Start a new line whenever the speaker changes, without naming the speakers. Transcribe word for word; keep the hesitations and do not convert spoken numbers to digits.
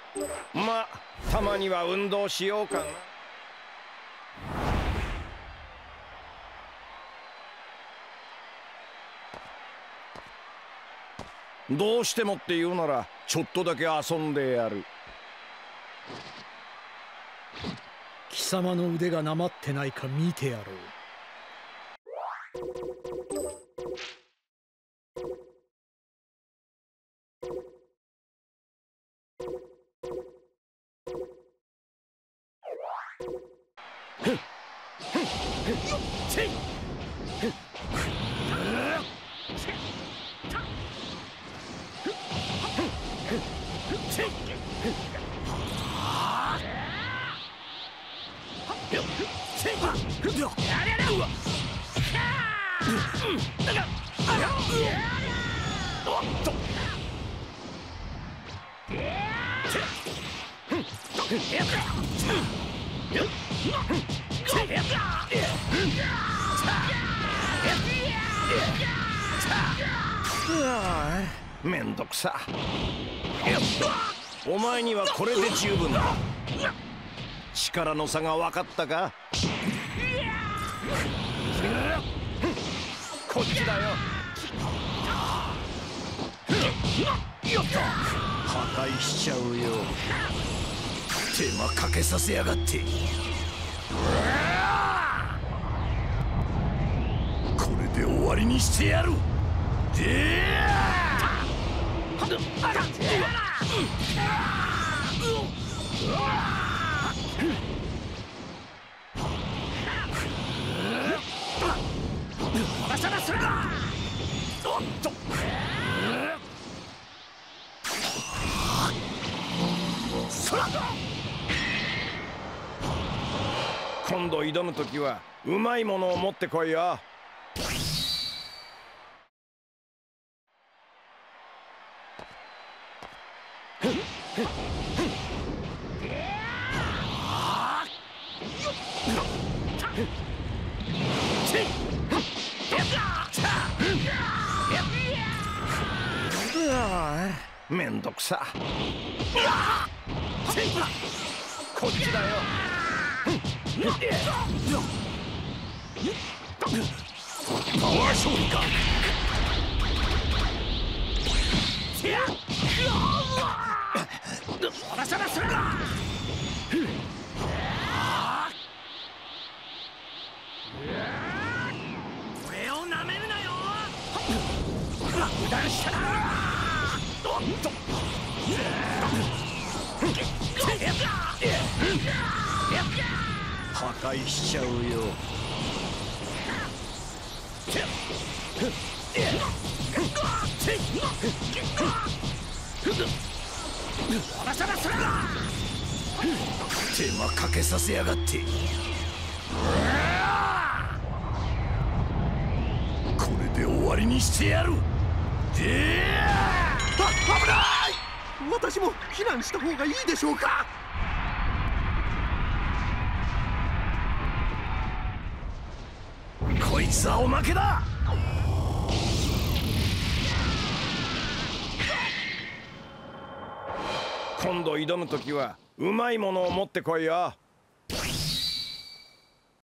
ま、たまには運動しようかな。どうしてもって言うならちょっとだけ遊んでやる。
貴様の腕がなまってないか見てやろう。
ああ、めんどくさ。お前にはこれで十分だ。力の差が分かったか？こっちだよ。破壊しちゃうよ。手間かけさせやがって。これで終わりにしてやる。で今度挑むときはうまいものを持ってこいよ。めんどくさ。こっちだよ。パワー勝利か。そらそらそら。俺をなめるなよ。油断したな。おっと。破壊しちゃうよ。手間かけさせやがって。これで終わりにしてやる。であ、危ない。私も避難した方がいいでしょうか。こいつはおまけだ。今度挑むときはうまいものを持ってこいよ。